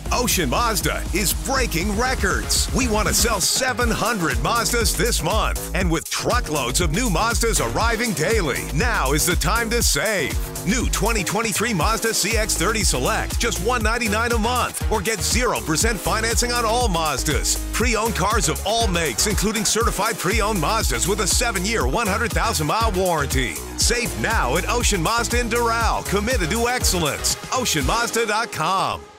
Ocean Mazda is breaking records. We want to sell 700 Mazdas this month. And with truckloads of new Mazdas arriving daily, now is the time to save. New 2023 Mazda CX-30 Select, just $199 a month. Or get 0% financing on all Mazdas. Pre-owned cars of all makes, including certified pre-owned Mazdas with a 7-year, 100,000-mile warranty. Save now at Ocean Mazda in Doral, committed to excellence. OceanMazda.com.